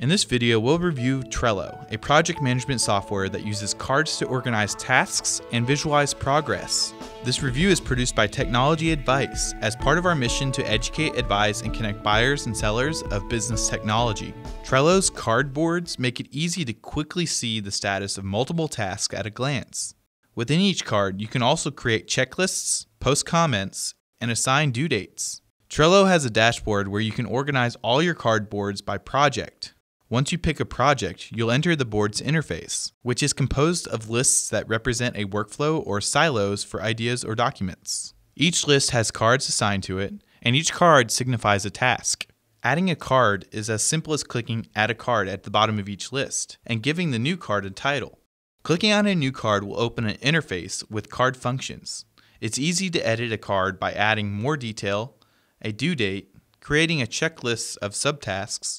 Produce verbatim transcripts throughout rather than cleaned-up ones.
In this video, we'll review Trello, a project management software that uses cards to organize tasks and visualize progress. This review is produced by TechnologyAdvice as part of our mission to educate, advise, and connect buyers and sellers of business technology. Trello's card boards make it easy to quickly see the status of multiple tasks at a glance. Within each card, you can also create checklists, post comments, and assign due dates. Trello has a dashboard where you can organize all your card boards by project. Once you pick a project, you'll enter the board's interface, which is composed of lists that represent a workflow or silos for ideas or documents. Each list has cards assigned to it, and each card signifies a task. Adding a card is as simple as clicking Add a Card at the bottom of each list and giving the new card a title. Clicking on a new card will open an interface with card functions. It's easy to edit a card by adding more detail, a due date, creating a checklist of subtasks,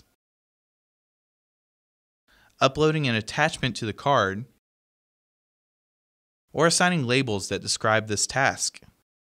uploading an attachment to the card, or assigning labels that describe this task.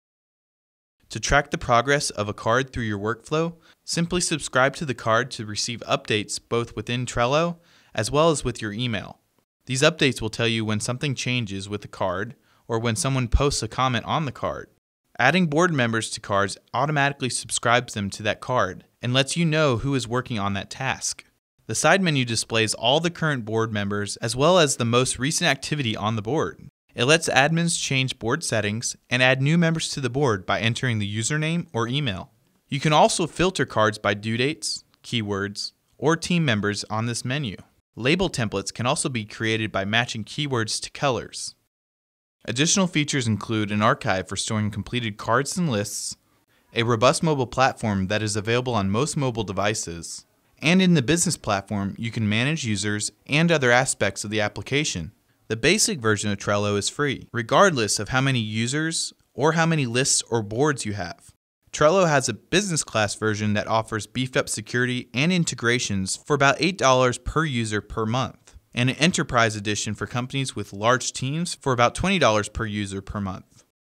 To track the progress of a card through your workflow, simply subscribe to the card to receive updates both within Trello as well as with your email. These updates will tell you when something changes with the card or when someone posts a comment on the card. Adding board members to cards automatically subscribes them to that card and lets you know who is working on that task. The side menu displays all the current board members as well as the most recent activity on the board. It lets admins change board settings and add new members to the board by entering the username or email. You can also filter cards by due dates, keywords, or team members on this menu. Label templates can also be created by matching keywords to colors. Additional features include an archive for storing completed cards and lists, a robust mobile platform that is available on most mobile devices, and in the business platform, you can manage users and other aspects of the application. The basic version of Trello is free, regardless of how many users or how many lists or boards you have. Trello has a business class version that offers beefed up security and integrations for about eight dollars per user per month, and an enterprise edition for companies with large teams for about twenty dollars per user per month.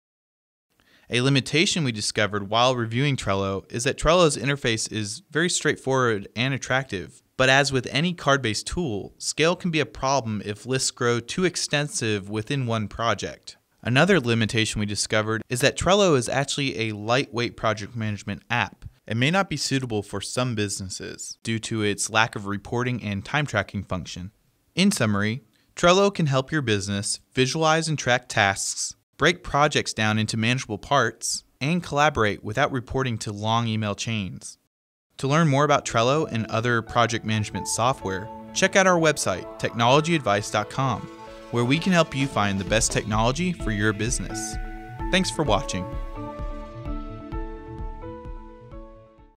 A limitation we discovered while reviewing Trello is that Trello's interface is very straightforward and attractive, but as with any card-based tool, scale can be a problem if lists grow too extensive within one project. Another limitation we discovered is that Trello is actually a lightweight project management app. It may not be suitable for some businesses due to its lack of reporting and time tracking function. In summary, Trello can help your business visualize and track tasks, break projects down into manageable parts, and collaborate without reporting to long email chains. To learn more about Trello and other project management software, check out our website, technology advice dot com, where we can help you find the best technology for your business. Thanks for watching.